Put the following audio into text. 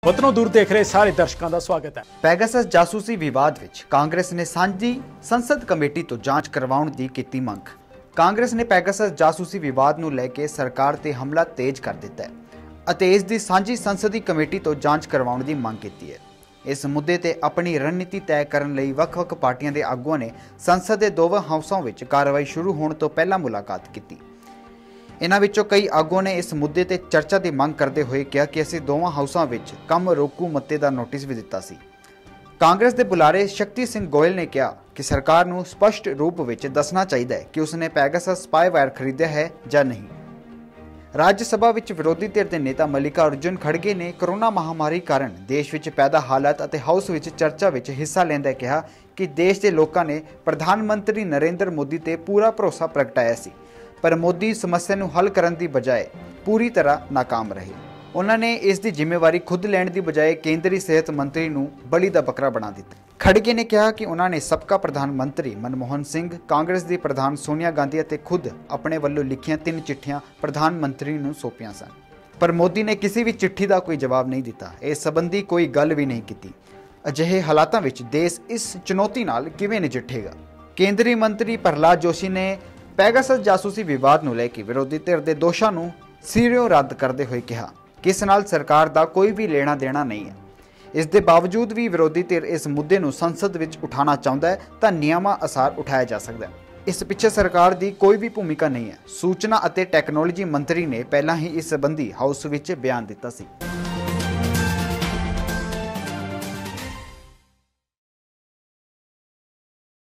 वतनों दूर देख रहे सारे दर्शकों का स्वागत है। ਪੈਗਾਸਸ ਜਾਸੂਸੀ ਵਿਵਾਦ ਵਿੱਚ ਕਾਂਗਰਸ ਨੇ ਸਾਂਝੀ ਸੰਸਦ ਕਮੇਟੀ ਤੋਂ ਜਾਂਚ ਕਰਵਾਉਣ ਦੀ ਕੀਤੀ ਮੰਗ। ਕਾਂਗਰਸ ਨੇ ਪੈਗਾਸਸ ਜਾਸੂਸੀ ਵਿਵਾਦ ਨੂੰ ਲੈ ਕੇ ਸਰਕਾਰ ਤੇ ਹਮਲਾ ਤੇਜ਼ ਕਰ ਦਿੱਤਾ ਹੈ ਅਤੇ ਇਸ ਦੀ ਸਾਂਝੀ ਸੰਸਦੀ ਕਮੇਟੀ ਤੋਂ ਜਾਂਚ ਕਰਵਾਉਣ ਦੀ ਮੰਗ ਕੀਤੀ ਹੈ। ਇਸ ਮੁੱਦੇ ਤੇ ਆਪਣੀ ਰਣਨੀਤੀ ਤੈਅ ਕਰਨ ਲਈ ਵੱਖ-ਵੱਖ ਪਾਰਟੀਆਂ ਦੇ ਆਗੂਆਂ ਨੇ ਸੰਸਦ ਦੇ ਦੋਵੇਂ ਹਾਊਸਾਂ ਵਿੱਚ ਕਾਰਵਾਈ ਸ਼ੁਰੂ ਹੋਣ ਤੋਂ ਪਹਿਲਾਂ ਮੁਲਾਕਾਤ ਕੀਤੀ। इन्हां विचों कई आगुओं ने इस मुद्दे ते चर्चा की मंग करते हुए कहा कि असीं दोवां हाउसां विच कम रोकू मते का नोटिस भी दिता सी। कांग्रेस के बुलारे शक्ति सिंह गोयल ने कहा कि सरकार नूं स्पष्ट रूप विच दसना चाहिए कि उसने पैगासस स्पाईवेयर खरीदा है या नहीं। राज्य सभा विच विरोधी धिर के नेता मल्लिकार्जुन खड़गे ने कोरोना महामारी कारण देश विच पैदा हालात अते हाउस विच चर्चा विच हिस्सा लैंदे कहा कि देश के लोगों ने प्रधानमंत्री नरेंद्र मोदी ते पूरा भरोसा प्रगटाया सी, पर मोदी समस्या ਨੂੰ हल करने की बजाय पूरी तरह नाकाम रहे। उन्होंने इसकी जिम्मेवारी खुद लैण की बजाय केंद्रीय सेहत मंत्री ਨੂੰ बली का बकरा बना दिता। खड़गे ने कहा कि उन्होंने सबका प्रधानमंत्री मनमोहन सिंह, कांग्रेस की प्रधान सोनिया गांधी और खुद अपने वालों लिखियां 3 चिट्ठियां प्रधानमंत्री ਨੂੰ सौंपियां सन, पर मोदी ने किसी भी चिट्ठी का कोई जवाब नहीं दिता। इस संबंधी कोई गल भी नहीं की। अजिहे हालातों में देश इस चुनौती नाल किवें नजिठेगा। केंद्रीय मंत्री प्रहलाद जोशी ने पैगासस जासूसी विवाद ਨੂੰ ਲੈ ਕੇ विरोधी धिर ਦੇ ਦੋਸ਼ਾਂ ਨੂੰ ਸਿਰਿਓਂ ਰੱਦ ਕਰਦੇ ਹੋਏ ਕਿਹਾ ਕਿ ਇਸ ਨਾਲ ਸਰਕਾਰ ਦਾ ਕੋਈ ਵੀ ਲੈਣਾ ਦੇਣਾ ਨਹੀਂ ਹੈ। ਇਸ ਦੇ ਬਾਵਜੂਦ ਵੀ ਵਿਰੋਧੀ ਧਿਰ ਇਸ ਮੁੱਦੇ ਨੂੰ ਸੰਸਦ ਵਿੱਚ ਉਠਾਉਣਾ ਚਾਹੁੰਦਾ ਹੈ ਤਾਂ ਨਿਯਮਾਂ ਅਨੁਸਾਰ ਉਠਾਇਆ ਜਾ ਸਕਦਾ ਹੈ। ਇਸ ਪਿੱਛੇ ਸਰਕਾਰ ਦੀ ਕੋਈ ਵੀ ਭੂਮਿਕਾ ਨਹੀਂ ਹੈ। ਸੂਚਨਾ ਅਤੇ ਟੈਕਨੋਲੋਜੀ ਮੰਤਰੀ ਨੇ ਪਹਿਲਾਂ ਹੀ ਇਸ ਸੰਬੰਧੀ ਹਾਊਸ ਵਿੱਚ ਬਿਆਨ ਦਿੱਤਾ ਸੀ।